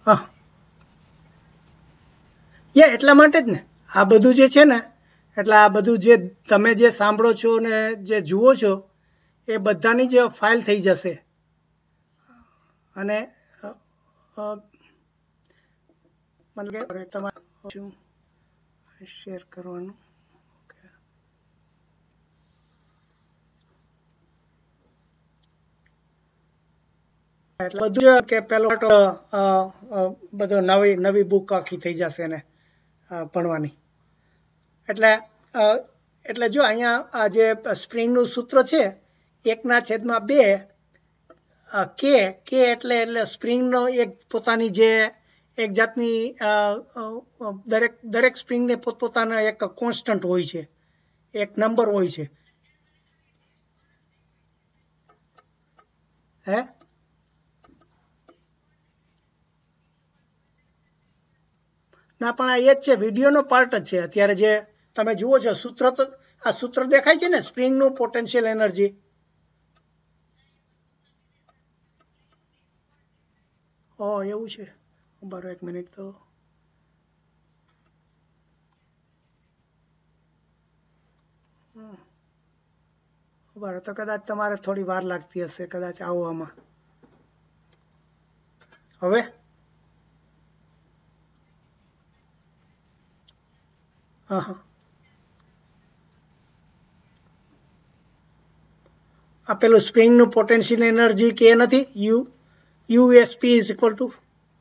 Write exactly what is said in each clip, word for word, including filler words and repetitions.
હા યા એટલા માટે જ ને આ બધું જે છે ને એટલે આ બધું જે તમે જે સાંભળો છો ને જે જુઓ છો એ બધાની જ ફાઇલ થઈ જશે અને અ, અ, મતલબ કે તમારે શું શેર કરવાનું ઓકે એટલે બધું કે પેલો અ, અ, બધો નવી નવી બુક આખી થઈ જશે ને અ, ભણવાની એટલે અ, એટલે જો અહીંયા આ જે સ્પ્રિંગનું સૂત્ર છે એકના છેદમાં બે કે કે એટલે એટલે સ્પ્રિંગનો એક પોતાની જે એક જાતની અ, અ, દરેક દરેક સ્પ્રિંગને પોતપોતાના એક કોન્સ્ટન્ટ હોય છે એક નંબર હોય છે હે ના પણ આ એ જ છે વિડીયોનો પાર્ટ જ છે અત્યારે જે તમે જુઓ છો સૂત્ર તો આ સૂત્ર દેખાય છે ને સ્પ્રિંગનું પોટેન્શિયલ એનર્જી ઓ એવું છે બરો એક મિનિટ તો બરાબર તો કદાચ તમારે થોડી વાર લાગતી હશે કદાચ આવવામાં હવે હા હા આ પેલું સ્પ્રિંગનું પોટેન્શિયલ એનર્જી કે નથી U USP is equal to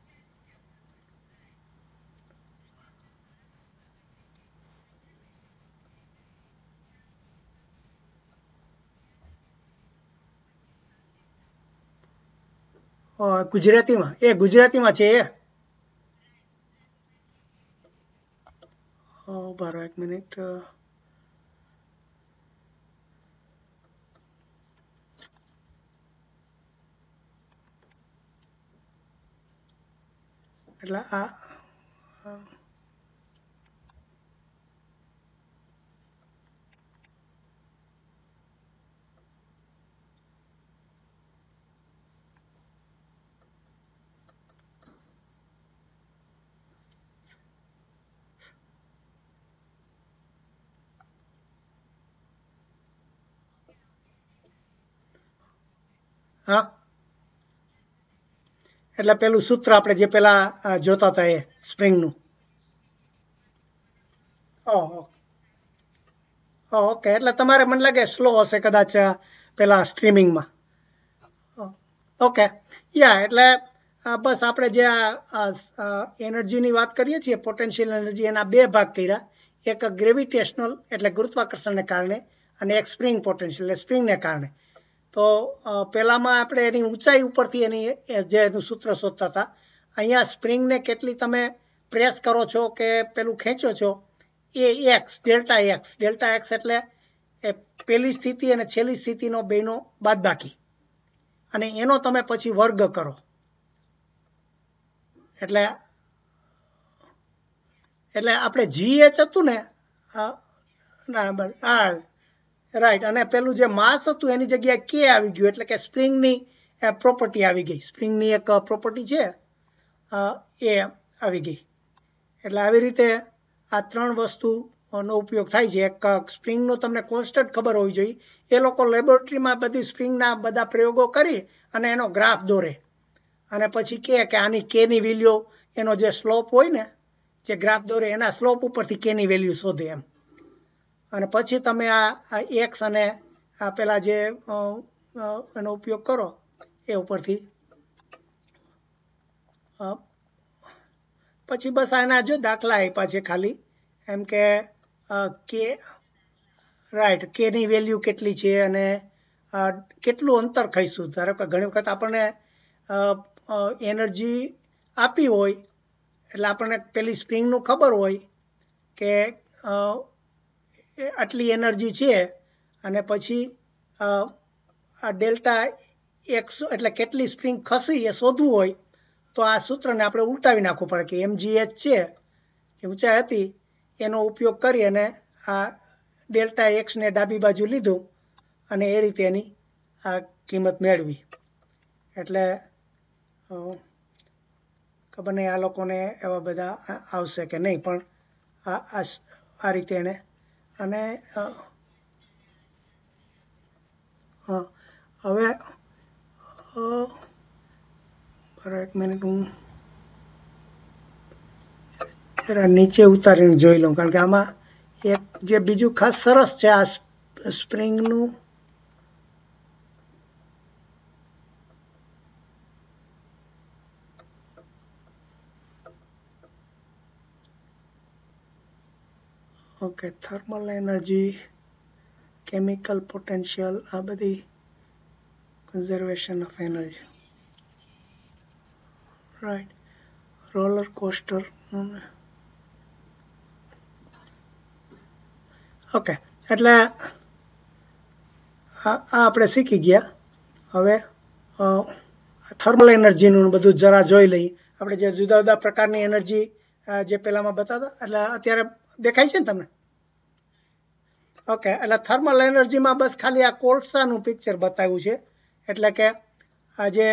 ગુજરાતીમાં એ ગુજરાતીમાં છે એ બરો એક મિનિટ એટલે આ હા એટલે પેલું સૂત્ર આપણે જે પેલા અ, જોતા હતા એ સ્પ્રિંગનું ઓહો ઓકે એટલે તમારે મને લાગે સ્લો હશે કદાચ અ, પેલા સ્ટ્રીમિંગમાં ઓકે યા એટલે અ, બસ આપણે જે આ એનર્જીની વાત કરીએ છીએ પોટેન્શિયલ એનર્જી એના બે ભાગ કર્યા એક ગ્રેવિટેશનલ એટલે ગુરુત્વાકર્ષણને કારણે અને એક સ્પ્રિંગ પોટેન્શિયલ એટલે સ્પ્રિંગને કારણે તો અ, પેલામાં આપણે એની ઊંચાઈ ઉપરથી એની એ જે એનું સૂત્ર શોધતા હતા અહીંયા સ્પ્રિંગને કેટલી તમે પ્રેસ કરો છો કે પેલું ખેંચો છો એ x delta x delta x એટલે એ પેલી સ્થિતિ અને છેલ્લી સ્થિતિનો બેનો બાદબાકી અને એનો તમે પછી વર્ગ કરો એટલે એટલે આપણે જી એચ હતું ને અ, ના બર- હા રાઈટ અને પેલું જે માસ હતું એની જગ્યાએ કે આવી ગયું એટલે કે સ્પ્રિંગની પ્રોપર્ટી આવી ગઈ સ્પ્રિંગની એક પ્રોપર્ટી છે અ, એ આવી ગઈ એટલે આવી રીતે આ ત્રણ વસ્તુનો ઉપયોગ થાય છે એક સ્પ્રિંગનો તમને કોન્સ્ટન્ટ ખબર હોવી જોઈએ એ લોકો લેબોરેટરીમાં બધી સ્પ્રિંગના બધા પ્રયોગો કરી અને એનો ગ્રાફ દોરે અને પછી કહે કે આની કેની વેલ્યુ એનો જે સ્લોપ હોય ને જે ગ્રાફ દોરે એના સ્લોપ ઉપરથી કેની વેલ્યુ શોધે એમ અને પછી તમે આ એક્સ અને આ પેલા જે અ, અ, એનો ઉપયોગ કરો એ ઉપરથી અ, પછી બસ આના જો દાખલા આપ્યા છે ખાલી એમ કે અ, કે રાઈટ કેની વેલ્યુ કેટલી છે અને અ, કેટલું અંતર ખાઈશું ધારો કે ઘણી વખત આપણને એનર્જી આપી હોય એટલે આપણને પેલી સ્પ્રિંગનું ખબર હોય કે અ, એ આટલી એનર્જી છે અને પછી અ, આ ડેલ્ટા એક્સ એટલે કેટલી સ્પ્રિંગ ખસી એ શોધવું હોય તો આ સૂત્રને આપણે ઉલટાવી નાખવું પડે કે એમજીએચ છે જે ઊંચાઈ હતી એનો ઉપયોગ કરી અને આ ડેલ્ટા એક્સને ડાબી બાજુ લીધું અને એ રીતે એની આ કિંમત મેળવી એટલે અ, ખબર નહીં આ લોકોને એવા બધા આવશે કે નહીં, પણ આ આ રીતે એને અને હવે એક મિનિટ હું જરા નીચે ઉતારીને જોઈ લઉં, કારણ કે આમાં એક જે બીજું ખાસ સરસ છે આ સ્પ્રિંગનું, okay thermal energy, chemical potential, આ બધી conservation of energy, right, roller coaster, okay. એટલે આ આપણે શીખી ગયા. હવે થર્મલ એનર્જીનું બધું જરા જોઈ લઈએ. આપણે જે જુદા જુદા પ્રકારની એનર્જી જે પહેલામાં બતાવતા, એટલે અત્યારે દેખાય છે ને તમને? ઓકે. એટલે થર્મલ એનર્જીમાં બસ ખાલી આ કોલસાનું પિક્ચર બતાવ્યું છે. એટલે કે આ જે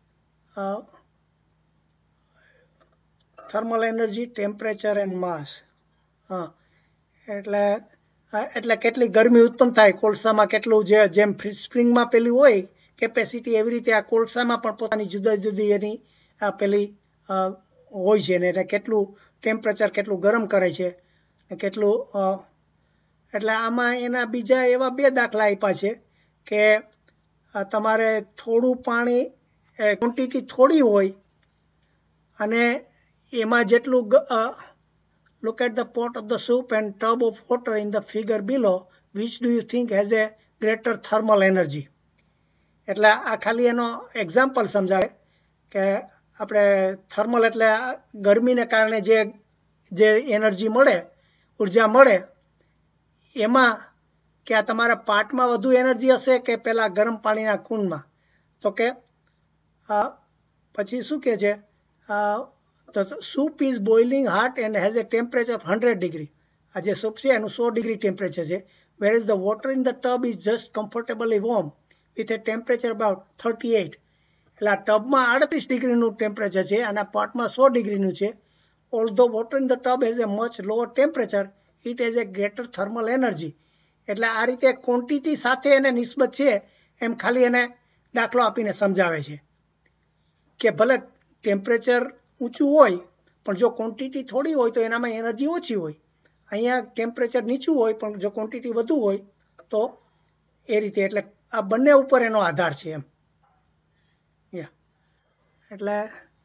thermal energy, temperature and mass, હા, એટલે એટલે કેટલી ગરમી ઉત્પન્ન થાય કોલસામાં, કેટલું જે જેમ સ્પ્રિંગમાં પેલી હોય કેપેસિટી, એવી રીતે આ કોલસામાં પણ પોતાની જુદા જુદી એની પેલી હોય છે ને, એટલે કેટલું ટેમ્પરેચર કેટલું ગરમ કરે છે કેટલું. એટલે આમાં એના બીજા એવા બે દાખલા આપ્યા છે કે તમારે થોડું પાણી, ક્વોન્ટિટી થોડી હોય અને એમાં જેટલું, look at the pot of the soup and tub of water in the figure below, which do you think has a greater thermal energy? એટલે આ ખાલી એનો એક્ઝામ્પલ સમજાવે કે આપણે થર્મલ એટલે ગરમીને કારણે જે જે એનર્જી મળે, ઉર્જા મળે, એમાં કે આ તમારા પાટમાં વધુ એનર્જી હશે કે પેલા ગરમ પાણીના કુંડમાં? તો કે પછી શું કહે છે, the soup is boiling hot and has a temperature of one hundred degree. આ જે સૂપ છે એનું સો ડિગ્રી ટેમ્પરેચર છે, whereas the water in the tub is just comfortably warm with a temperature about thirty-eight. એટલે આ ટબમાં આડત્રીસ ડિગ્રીનું temperature છે અને આ પોટમાં સો ડિગ્રીનું છે. although water in the tub has a much lower temperature, it has a greater thermal energy. એટલે આ રીતે ક્વોન્ટિટી સાથે એને નિસ્બત છે એમ ખાલી એને દાખલો આપીને સમજાવે છે કે ભલે ટેમ્પરેચર ઊંચું હોય પણ જો ક્વોન્ટિટી થોડી હોય તો એનામાં એનર્જી ઓછી હોય. અહીંયા ટેમ્પરેચર નીચું હોય પણ જો ક્વોન્ટિટી વધુ હોય તો એ રીતે. એટલે આ બંને ઉપર એનો આધાર છે એમ. યા એટલે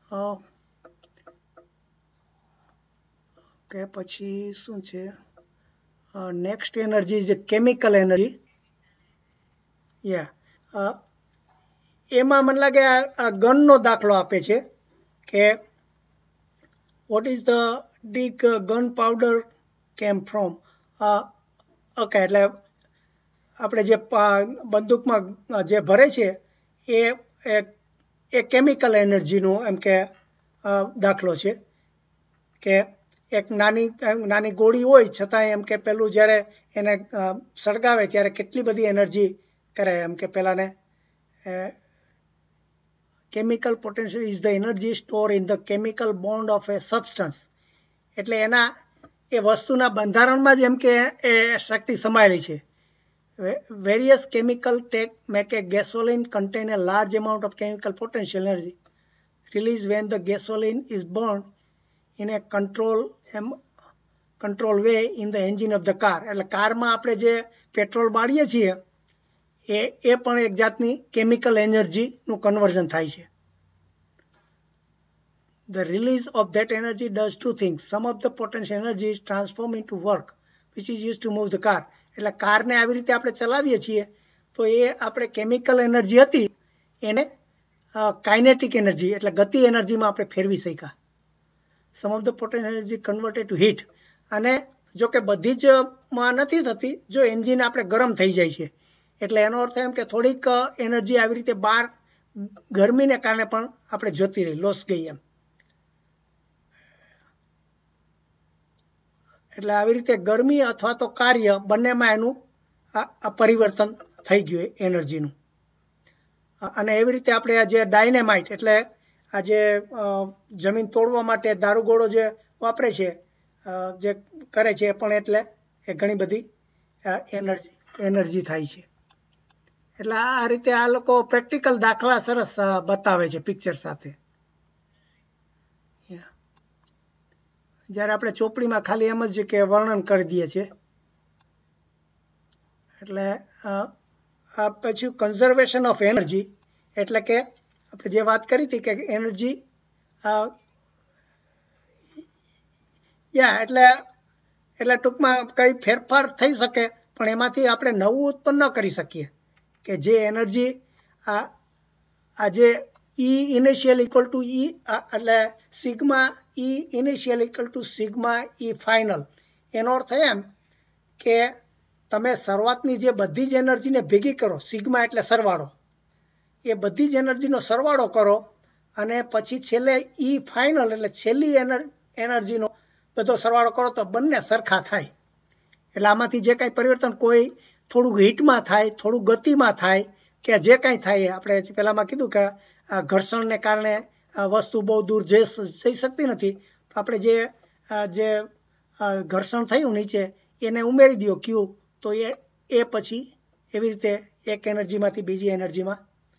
કે પછી શું છે નેક્સ્ટ એનર્જી છે કેમિકલ એનર્જી. યા એમાં મને લાગે આ ગનનો દાખલો આપે છે કે what is the dig gunpowder came from. Okay. એટલે આપણે જે બંદૂકમાં જે ભરે છે એ એ કેમિકલ એનર્જીનો એમ કે દાખલો છે કે એક નાની નાની ગોળી હોય છતાં એમ કે પેલું જ્યારે એને સળગાવે ત્યારે કેટલી બધી એનર્જી કરે એમ કે પેલાને. chemical potential is the energy stored in the chemical bond of a substance. એટલે એના એ વસ્તુના બંધારણમાં જ એમ કે એ શક્તિ સમાયેલી છે. various chemical take make a gasoline contain a large amount of chemical potential energy released when the gasoline is burned in a control control way in the engine of the car. એટલે કારમાં આપણે જે petrol બાળીએ છીએ એ એ પણ એક જાતની chemical એનર્જીનું conversion થાય છે. The release of that energy does two things. Some of the potential energy is transformed into work which is used to move the car. એટલે કારને આવી રીતે આપણે ચલાવીએ છીએ તો એ આપણે કેમિકલ એનર્જી હતી એને કાઇનેટિક એનર્જી એટલે ગતિ એનર્જીમાં આપણે ફેરવી શક્યા. Some of the potential energy converted to heat. અને જો કે બધી જ માં નથી થતી, જો એન્જિન આપણે ગરમ થઈ જાય છે એટલે એનો અર્થ એમ કે થોડીક એનર્જી આવી રીતે બહાર ગરમીને કારણે પણ આપણે જતી રહી, લોસ ગઈ એમ. એટલે આવી રીતે ગરમી અથવા તો કાર્ય બંનેમાં એનું આ પરિવર્તન થઈ ગયું એનર્જીનું. અને એવી રીતે આપણે જે ડાયનેમાઇટ એટલે આ જે જમીન તોડવા માટે દારૂગોળો જે વાપરે છે, જે કરે છે, એ પણ એટલે એ ઘણી બધી એનર્જી એનર્જી થાય છે. એટલે આ રીતે આ લોકો પ્રેક્ટિકલ દાખલા સરસ બતાવે છે પિક્ચર સાથે. જ્યારે આપણે ચોપડીમાં ખાલી એમ જ કે વર્ણન કરી દઈએ છીએ. એટલે આ પછી કન્ઝર્વેશન ઓફ એનર્જી એટલે કે આપણે જે વાત કરી હતી કે એનર્જી યા એટલે એટલે ટૂંકમાં કઈ ફેરફાર થઈ શકે પણ એમાંથી આપણે નવું ઉત્પન્ન ન કરી શકીએ. કે જે એનર્જી આ આ જે E initial equal to E એટલે sigma E initial equal to sigma E final, એનો અર્થ એમ કે તમે શરૂઆતની જે બધી જ એનર્જીને ભેગી કરો, સિગ્મા એટલે સરવાળો, એ બધી જ એનર્જીનો સરવાળો કરો અને પછી છેલ્લે ઈ ફાઇનલ એટલે છેલ્લી એનર્જીનો બધો સરવાળો કરો તો બંને સરખા થાય. એટલે આમાંથી જે કાંઈ પરિવર્તન કોઈ થોડું હીટમાં થાય, થોડું ગતિમાં થાય કે જે કાંઈ થાય, આપણે પહેલામાં કીધું કે ઘર્ષણને કારણે વસ્તુ બહુ દૂર જઈ જઈ શકતી નથી, તો આપણે જે જે ઘર્ષણ થયું નીચે એને ઉમેરી દો ક્યુ, તો એ એ પછી એવી રીતે એક એનર્જીમાંથી બીજી એનર્જીમાં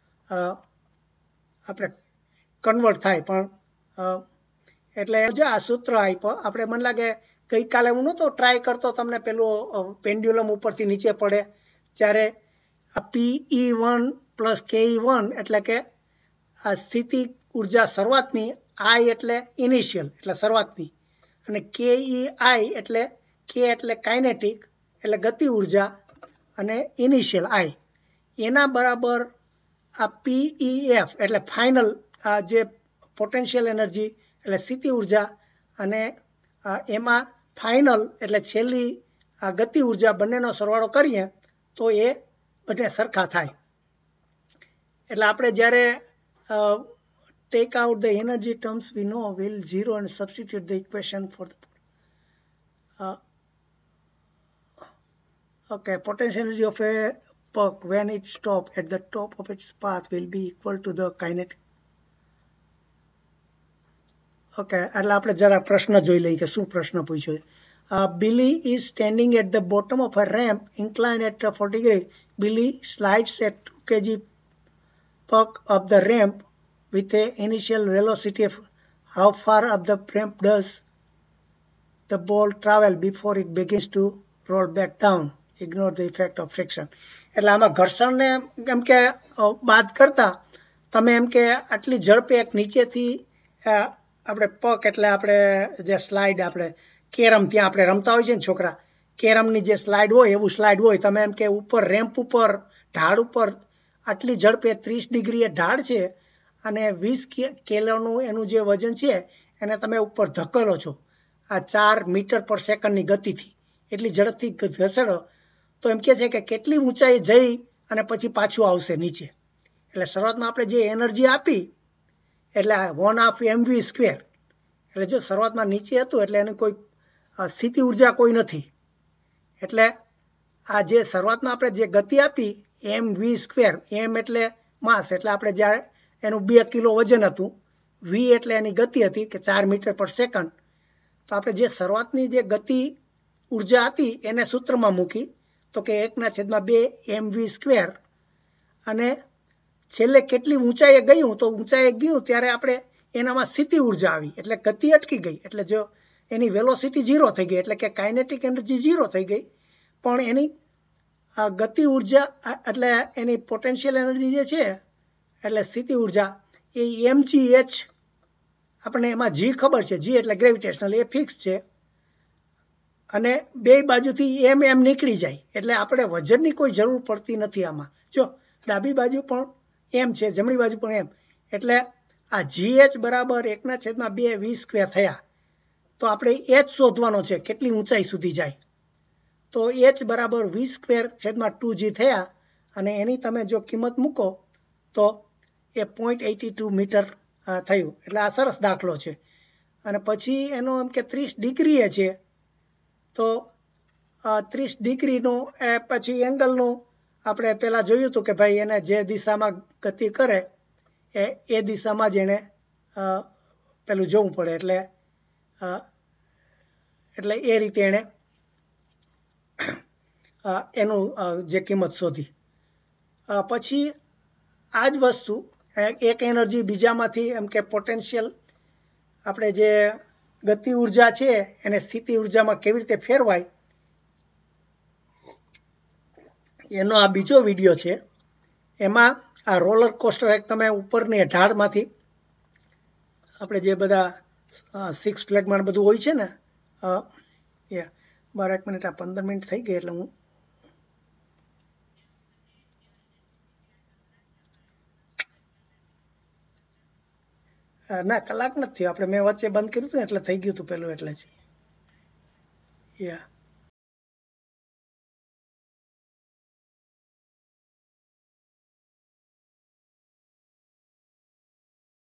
આપણે કન્વર્ટ થાય. પણ એટલે જો આ સૂત્ર આપ્યો આપણે, મને લાગે ગઈકાલે હું નહોતો ટ્રાય કરતો તમને પેલું પેન્ડ્યુલમ ઉપરથી નીચે પડે ત્યારે આ પી ઈ વન પ્લસ કે ઈ વન એટલે કે આ સ્થિતિ ઉર્જા શરૂઆતની, આઈ એટલે ઇનિશિયલ એટલે શરૂઆતની, અને કે ઈ આઈ એટલે કે એટલે કાઇનેટિક એટલે ગતિ ઉર્જા અને ઇનિશિયલ આઈ, એના બરાબર આ પી ઈ એફ એટલે ફાઇનલ આ જે પોટેન્શિયલ એનર્જી એટલે સ્થિતિ ઉર્જા અને એમાં ફાઇનલ એટલે છેલ્લી આ ગતિ ઉર્જા બંનેનો સરવાળો કરીએ તો એ બંને સરખા થાય. એટલે આપણે જ્યારે take out the energy terms we know will zero and substitute the equation for the uh, okay potential energy of a puck when it stop at the top of its path will be equal to the kinetic. Okay, એટલે આપણે જરા પ્રશ્ન જોઈ લઈએ કે શું પ્રશ્ન પૂછ્યો છે. Billy is standing at the bottom of a ramp inclined at forty degree. Billy slides at two kilograms puck up the ramp with a initial velocity of how far up the ramp does the ball travel before it begins to roll back down. Ignore the effect of friction. એટલે આમાં ઘર્ષણને એમ કે બાદ કરતા તમે એમ કે આટલી ઝડપે એક નીચેથી આપણે પક એટલે આપણે જે સ્લાઇડ આપણે કેરમ ત્યાં આપણે રમતા હોય છે ને છોકરા, કેરમની જે સ્લાઇડ હોય એવું સ્લાઇડ હોય, તમે એમ કે ઉપર રેમ્પ ઉપર ઢાળ ઉપર આટલી ઝડપે ત્રીસ ડિગ્રી એ ઢાળ છે અને વીસ કિલોનું એનું જે વજન છે એને તમે ઉપર ધકેલો છો આ ચાર મીટર પર સેકન્ડની ગતિથી, એટલી ઝડપથી ઘસેડો તો એમ કે છે કે કેટલી ઊંચાઈ જઈ અને પછી પાછું આવશે નીચે. એટલે શરૂઆતમાં આપણે જે એનર્જી આપી એટલે one half M V square, એટલે જો શરૂઆતમાં નીચે હતું એટલે એની કોઈ સ્થિતિ ઉર્જા કોઈ નથી. એટલે આ જે શરૂઆતમાં આપણે જે ગતિ આપી એમ વી સ્ક્વેર, એમ એટલે માસ એટલે આપણે જ્યારે એનું બે કિલો વજન હતું, વી એટલે એની ગતિ હતી કે ચાર મીટર પર સેકન્ડ, તો આપણે જે શરૂઆતની જે ગતિ ઉર્જા હતી એને સૂત્રમાં મૂકી તો કે એકના છેદમાં બે એમ વી સ્ક્વેર, અને છેલ્લે કેટલી ઊંચાઈએ ગયું તો ઊંચાઈએ ગયું ત્યારે આપણે એનામાં સ્થિતિ ઉર્જા આવી એટલે ગતિ અટકી ગઈ, એટલે જો એની વેલોસિટી ઝીરો થઈ ગઈ એટલે કે કાઇનેટિક એનર્જી ઝીરો થઈ ગઈ, પણ એની ગતિ ઉર્જા એટલે એની પોટેન્શિયલ એનર્જી જે છે એટલે સ્થિતિ ઉર્જા એ એમ જી એચ આપણને એમાં જી ખબર છે, જી એટલે ગ્રેવિટેશનલ એ ફિક્સ છે અને બે બાજુથી એમ એમ નીકળી જાય એટલે આપણે વજનની કોઈ જરૂર પડતી નથી આમાં. જો ડાબી બાજુ પણ એમ છે, જમણી બાજુ પણ એમ, એટલે આ જી એચ બરાબર એકના છેદમાં બે વી સ્ક્વેર થયા, તો આપણે એચ શોધવાનો છે કેટલી ઊંચાઈ સુધી જાય, તો એચ બરાબર વી સ્ક્વેર છેદમાં ટુ જી થયા અને એની તમે જો કિંમત મૂકો તો એ પોઈન્ટ એટી ટુ મીટર થયું. એટલે આ સરસ દાખલો છે. અને પછી એનો એમ કે ત્રીસ ડિગ્રીએ છે તો ત્રીસ ડિગ્રીનું એ પછી એંગલનું આપણે પહેલાં જોયું હતું કે ભાઈ એને જે દિશામાં ગતિ કરે એ એ દિશામાં જ એને પેલું જોવું પડે એટલે એટલે એ રીતે એણે એનું જે કિંમત શોધી. પછી આ જ વસ્તુ એક એનર્જી બીજામાંથી એમ કે પોટેન્શિયલ આપણે જે ગતિ ઉર્જા છે એને સ્થિતિ ઉર્જામાં કેવી રીતે ફેરવાય એનો આ બીજો વિડીયો છે. એમાં આ રોલર કોસ્ટર એક તમે ઉપરની ઢાળમાંથી આપણે જે બધા સિક્સ ફ્લેગમાં બધું હોય છે ને એ બાર એક મિનિટ આ પંદર મિનિટ થઈ ગઈ એટલે હું ના કલાક નથી થયો આપણે મેં વચ્ચે બંધ કર્યું હતું એટલે થઈ ગયું હતું પેલું એટલે જ યા